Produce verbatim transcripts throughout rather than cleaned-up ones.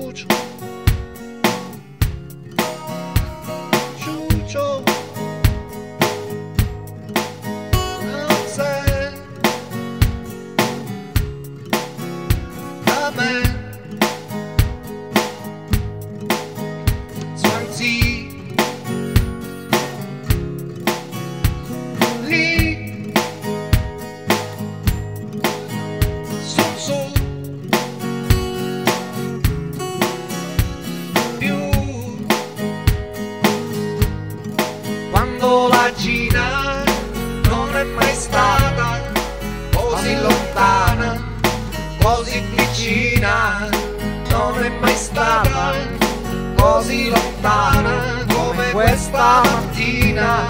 Ciuccio, Ciuccio, non sei da me. Swansea, lì su su più quando la Cina non è mai stata così lontana, così vicina, non è mai stata così lontana come questa mattina.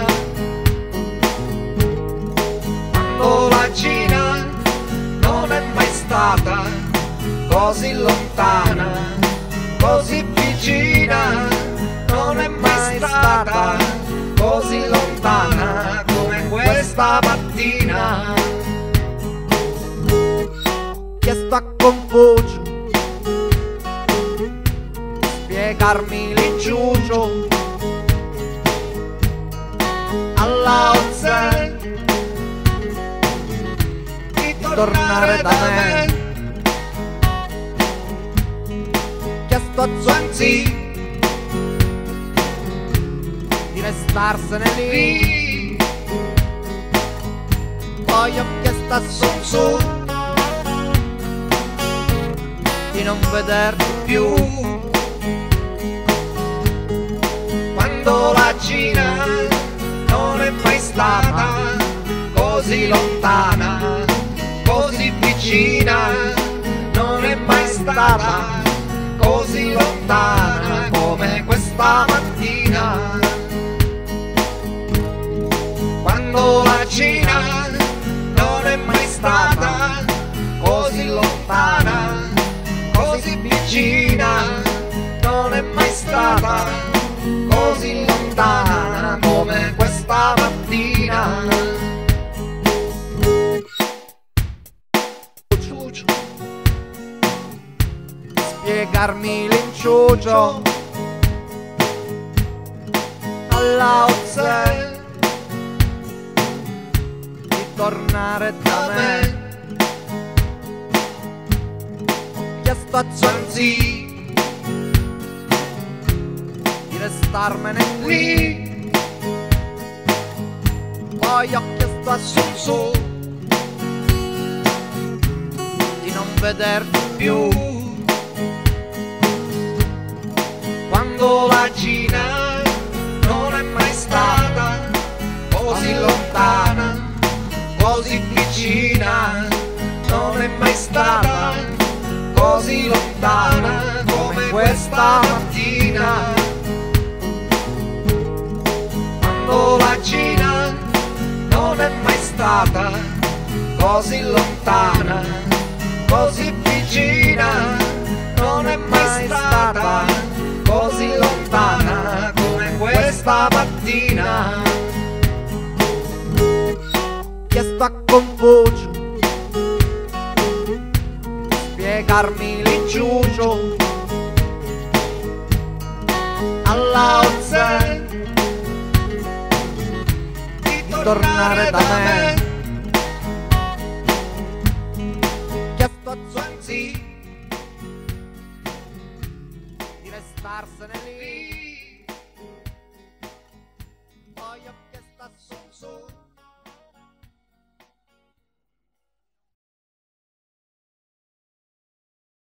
Quando la Cina non è mai stata così lontana, così vicina, non è mai stata così lontana come questa mattina. Ho chiesto a Confucio spiegarmi l'inciuccio, alla Lao-tse di tornare da me. Ho chiesto a Zhuangzi di restarsene lì, poi ho chiesto a Sun Tzu di non vederti più. Quando la Cina non è mai stata così lontana, così vicina, non è mai stata così lontana come questa mattina. Quando la Cina non è mai stata così lontana, così vicina, non è mai stata così lontana come questa mattina. Ciuccio, spiegarmi l'inciuccio, alla Lao-tse di tornare da me. Ho chiesto a Zhuangzi di restarmene qui, poi ho chiesto a Sun Tzu di non vederti più. Quando la Cina non è mai stata così lontana, così vicina, non è mai stata così lontana come questa mattina. Quando la Cina non è mai stata così lontana, così vicina, non è mai stata così lontana come questa mattina. Ho chiesto a Confucio spiegarmi l'inciuccio, alla Lao-tse di tornare da me. Ho chiesto a Zhuangzi di restarsene lì,